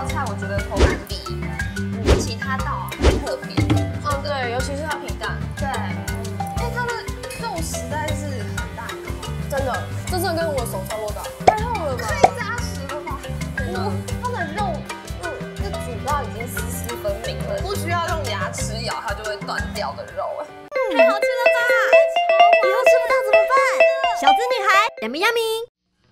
道菜，我觉得口感比其他道还特别。 嗯，对，尤其是它皮蛋， 对，因为它的肉实在是很大一块， 真的，这真的跟我手差不多大，太厚了吧？ 太扎实了吧？ 天哪， 它的肉，这煮到已经丝丝分明了，不需要用牙齿咬它就会断掉的肉， 太好吃了吧！以后吃不到怎么办？小资女孩，yummy yummy。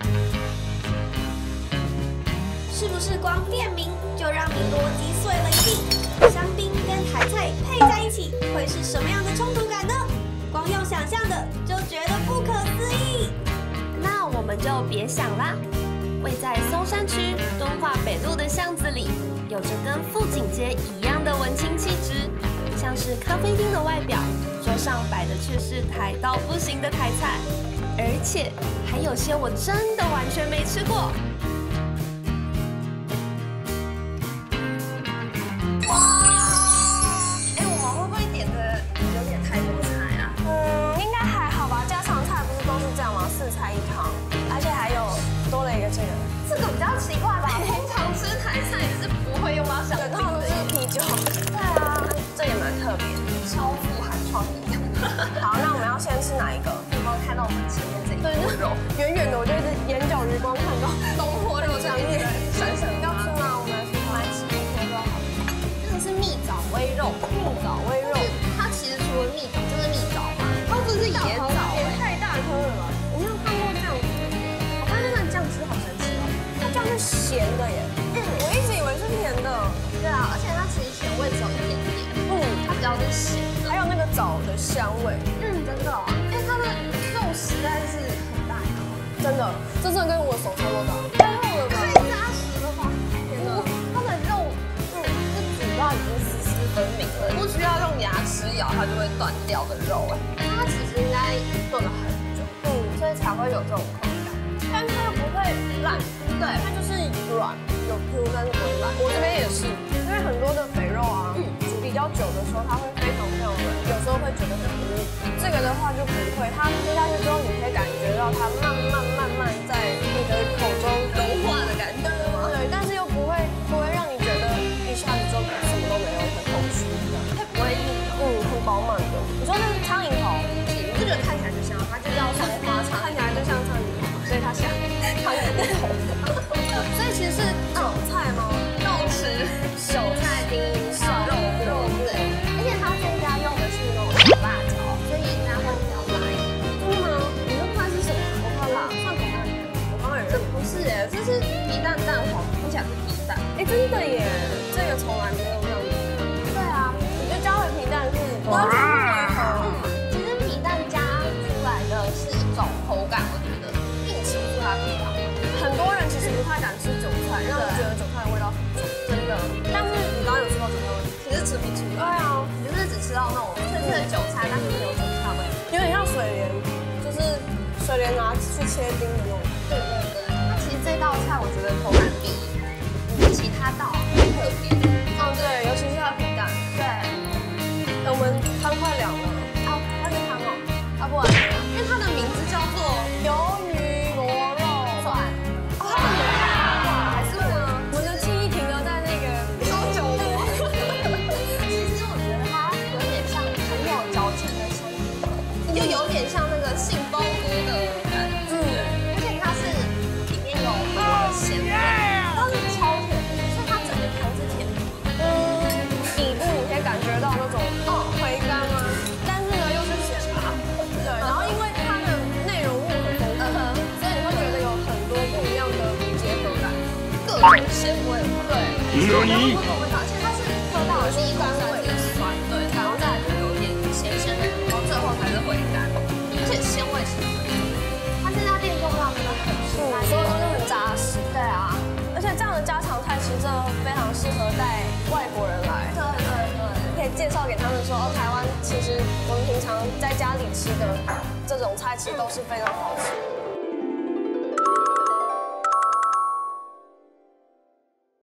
是不是光店名就让你逻辑碎了一地？香槟跟台菜配在一起会是什么样的冲突感呢？光用想象的就觉得不可思议。那我们就别想啦。位在松山区敦化北路的巷子里，有着跟富锦街一样的文青气质，像是咖啡厅的外表，桌上摆的却是台到不行的台菜，而且还有些我真的完全没吃过。 应该还好吧。家常菜不是都是这样吗？4菜1汤，而且还有多了一个这个， 这个比较奇怪吧？通常吃台菜也是不会用到香槟的， 通常都是啤酒。 对啊， 这也蛮特别的， 超富含创意。 好，那我们要先吃哪一个？ 有没有看到我们前面这一对， 坨肉？ 远远的我就一直眼角余光看到东坡肉强烈闪闪要吃吗？我们来吃吗？ 来吃东坡肉好了。这个是蜜枣煨肉， 蜜枣煨肉， 它其实除了蜜枣就是蜜枣嘛，它不是野枣， 也太大颗了吧！我没有看过这样子， 我看那个酱汁好神奇哦， 它这样是咸的耶。我一直以为是甜的。 对啊，而且它其实咸味只有一点点，它比较是咸， 还有那个枣的香味， 真的哦，因为它的肉实在是很大一块， 真的，这真的跟我手差不多大，太厚了吧？ 太扎实了吧？天哪，它的肉，这煮到已经丝丝分明了，不需要用牙齿咬它就会断掉的肉，它其实应该炖了很久，所以才会有这种口感， 但是它又不会烂， 对， 它就是软，有 Q 但是不会烂。我这边也是，因为很多的肥肉啊，煮比较久的时候它会非常非常软，有时候会觉得很糊。这个的话就不会，它吃下去之后，你可以感觉到它慢慢在你的口中融化的感觉吗？ 对，但是又不会让你觉得一下子就什么都没有，很空虚这样。 它不会腻， 很饱满的。你说那是苍蝇头， 你不觉得看起来就像，它就叫松花苍蝇， 看起来就像苍蝇头，所以它像苍蝇头。所以其实是韭菜吗？ 肉吃， 韭菜丁小肉末， 对，而且它这家用的是那种小辣椒，所以应该会比较辣一点。 真的吗？你说它是什么？我看辣，蒜头吗？我刚刚也这不是耶，这是皮蛋蛋黄，听起来是皮蛋。 真的耶，这个从来没有这样子。 对啊， 我觉得加回皮蛋是完全不违和。 其实皮蛋加出来的是一种口感，我觉得并吃不出它皮蛋。 很多人其实不太敢吃韭菜，因为觉得韭菜的味道很重，真的。但是你刚刚有吃到韭菜味？ 其实吃不出来。 对啊， 你就是只吃到那种脆脆的韭菜，但是没有韭菜味。 有点像水莲，就是水莲拿去切丁的那种。 对对对，那其实这道菜我觉得口感比其他道还特别。 对，尤其是它的皮蛋。 对， 我们汤快凉了。 那是汤哦， 不然呢？ 因为它的名字叫做鱿鱼螺肉蒜。还是我的记忆停留在那个烧酒螺。其实我觉得它有点像很有嚼劲的香菇，就有点像那个杏鲍菇的感觉。而且它是里面有很多的咸味，但是超甜的，所以它整个汤是甜的。 底部你可以感觉到那种回甘啊，但是呢又是咸的。对，然后因为它的内容物很丰富，所以你会觉得有很多不一样的结合感， 各种咸味。对， 何？ 而且它是喝到的第一口算是酸，对，然后再来就有点咸咸的，然后最后才是回甘，而且鲜味其实很重。它这家店用到真的很实在， 所有东西很扎实。 对啊， 而且这样的家常菜其实真的非常适合带外国人来。 对对对。 可以介绍给他们说，台湾其实我们平常在家里吃的这种菜，其实都是非常好吃。